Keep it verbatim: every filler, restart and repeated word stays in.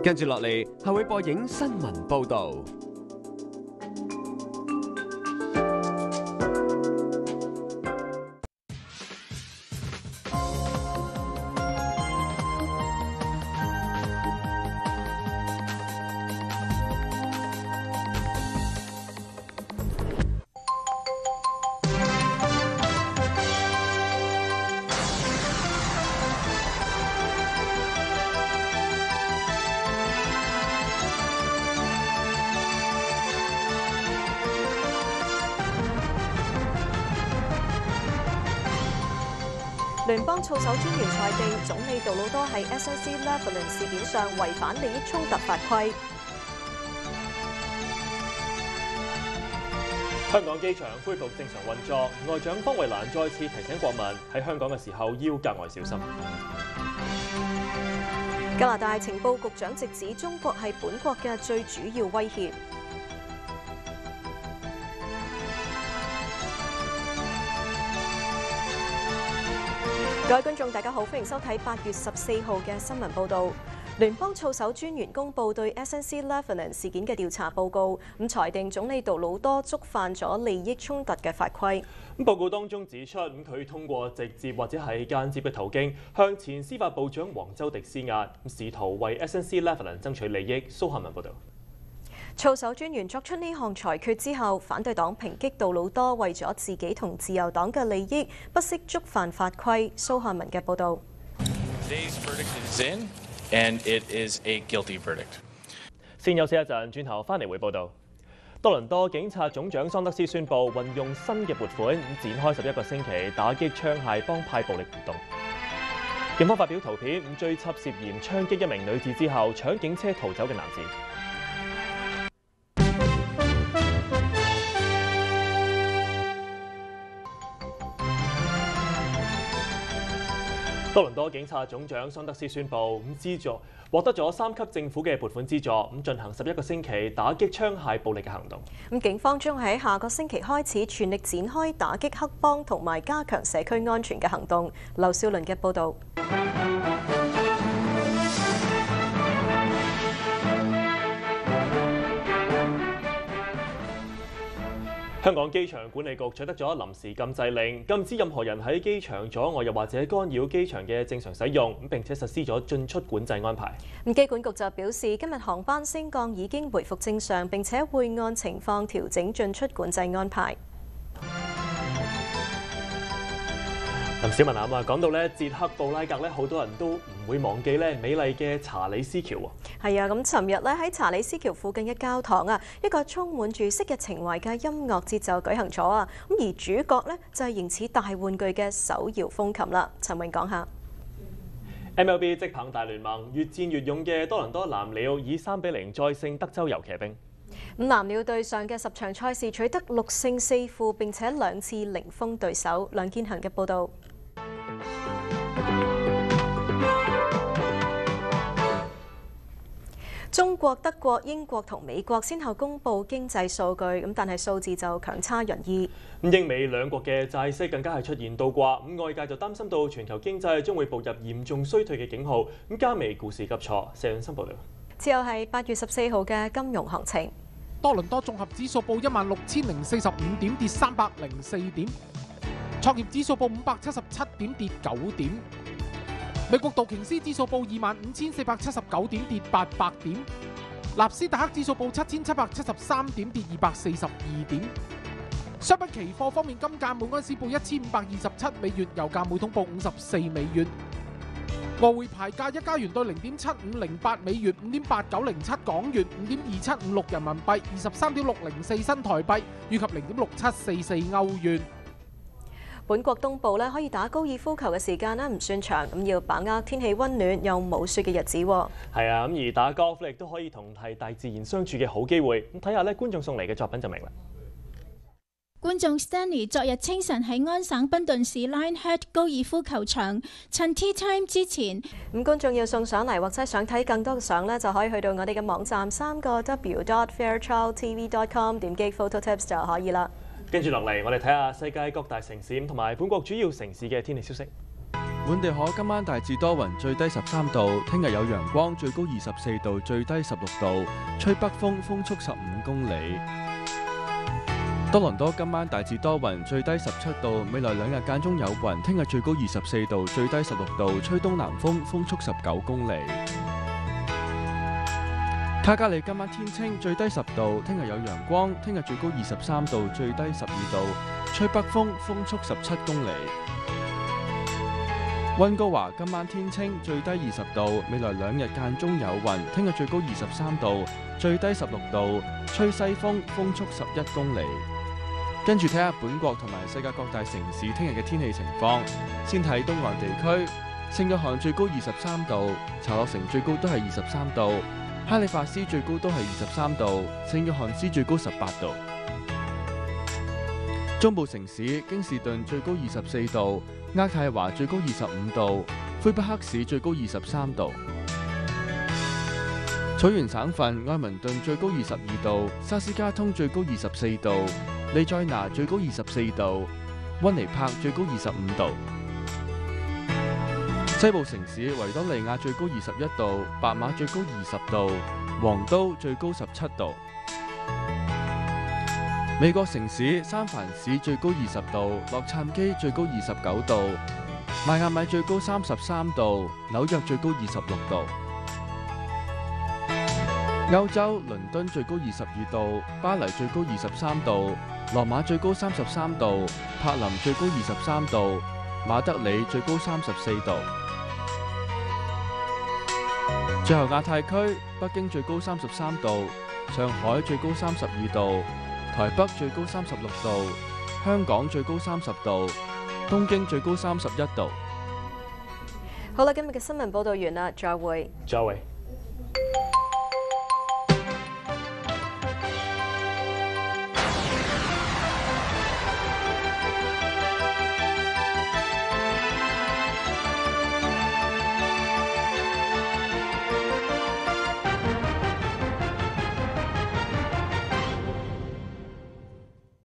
跟住落嚟係會播映新聞報導。 聯邦操守專員裁定，總理杜魯多喺 S N C Lavalin 事件上違反利益衝突法規。 香港機場恢復正常運作，外長方慧蘭再次提醒國民喺香港嘅時候要格外小心。 加拿大情報局長直指中國係本國嘅最主要威脅。各位觀眾，大家好，歡迎收睇八月十四號嘅新聞報導。聯邦操守專員公佈對 S N C Lavalin 事件嘅調查報告，咁裁定總理杜魯多觸犯咗利益衝突嘅法規。 咁報告當中指出，咁佢通過直接或者係間接嘅途徑，向前司法部長黃州迪施壓，咁試圖為 S N C Lavalin 爭取利益。蘇漢文報導。 操守專員作出呢項裁決之後，反對黨抨擊杜魯多為咗自己同自由黨嘅利益，不惜觸犯法規。蘇漢文嘅報導。 先休息一陣，轉頭翻嚟會報導。多倫多警察總長桑德斯宣布運用新嘅撥款，展開十一個星期打擊槍械幫派暴力活動。警方發表圖片，追緝涉嫌槍擊一名女子之後搶警車逃走嘅男子。多倫多警察總長桑德斯宣布，咁資助獲得咗三級政府嘅撥款資助，咁進行十一個星期打擊槍械暴力嘅行動。 咁警方將喺下個星期開始全力展開打擊黑幫同埋加強社區安全嘅行動。劉少麟嘅報導。 香港機場管理局取得咗臨時禁制令，禁止任何人喺機場阻礙又或者干擾機場嘅正常使用，並且實施咗進出管制安排。 咁機管局就表示，今日航班升降已經回復正常，並且會按情況調整進出管制安排。 林小文啊，咁啊講到咧捷克布拉格咧，好多人都唔會忘記咧美麗嘅查理斯橋喎。 係啊，咁尋日咧喺查理斯橋附近嘅教堂啊，一個充滿住昔日情懷嘅音樂節就舉行咗啊。咁而主角咧就係形似大玩具嘅手搖風琴啦。陳穎講下。 M L B 職棒大聯盟越戰越勇嘅多倫多藍鳥以三比零再勝德州遊騎兵。 咁藍鳥對上嘅十場賽事取得六勝四負，並且兩次零封對手。梁建恒嘅報導。中國、德國、英國同美國先後公布經濟數據，咁但係數字就強差人意。 英美兩國嘅債息更加係出現倒掛，咁外界就擔心到全球經濟將會步入嚴重衰退嘅警號，咁加微股市急挫。謝永新報道。 之後係八月十四號嘅金融行情。 多倫多綜合指數報一萬六千零四十五點，跌三百零四點；創業指數報五百七十七點，跌九點。美國道瓊斯指數報二萬五千四百七十九點，跌八百點；納斯達克指數報七千七百七十三點，跌二百四十二點。商品期貨方面，金價每安士報一千五百二十七美元，油價每桶報五十四美元。外匯牌價一加元兌零點七五零八美元，五點八九零七港元，五點二七五六人民幣，二十三點六零四新台幣，以及零點六七四四歐元。 本國東部咧可以打高爾夫球嘅時間咧唔算長，咁要把握天氣温暖又冇雪嘅日子。 係啊，咁而打高爾夫亦都可以同係大自然相處嘅好機會。咁睇下咧觀眾送嚟嘅作品就明啦。 觀眾 Stanley 昨日清晨喺安省賓頓市 Lionhead 高爾夫球場趁 tea time 之前， 咁觀眾要送上嚟或者想睇更多嘅相咧，就可以去到我哋嘅網站三個 w dot fairchild t v dot com 點擊 photo tips 就可以啦。跟住落嚟，我哋睇下世界各大城市同埋本國主要城市嘅天氣消息。 本地可今晚大致多雲，最低十三度。聽日有陽光，最高二十四度，最低十六度。吹北風，風速十五公里。多倫多今晚大致多雲，最低十七度。未來兩日間中有雲，聽日最高二十四度，最低十六度。吹東南風，風速十九公里。卡加里今晚天清，最低十度。聽日有陽光，聽日最高二十三度，最低十二度。吹北風，風速十七公里。溫哥華今晚天清，最低二十度。未來兩日間中有雲，聽日最高二十三度，最低十六度。吹西風，風速十一公里。跟住睇下本國同埋世界各大城市聽日嘅天氣情況。先睇東岸地區，聖約翰最高二十三度，查洛城最高都係二十三度，哈利法斯最高都係二十三度，聖約翰斯最高十八度。中部城市京士頓最高二十四度，渥太華最高二十五度，魁北克市最高二十三度。草原省份愛民頓最高二十二度，沙斯加通最高二十四度，利在拿最高二十四度，溫尼柏最高二十五度。西部城市維多利亞最高二十一度，白馬最高二十度，黃都最高十七度。美國城市三藩市最高二十度，洛杉磯最高二十九度，邁阿密最高三十三度，紐約最高二十六度。歐洲倫敦最高二十二度，巴黎最高二十三度，羅馬最高三十三度，柏林最高二十三度，馬德里最高三十四度。最後亞太區，北京最高三十三度，上海最高三十二度，台北最高三十六度，香港最高三十度，東京最高三十一度。 好啦，今日嘅新聞報道完啦，再會。 再會。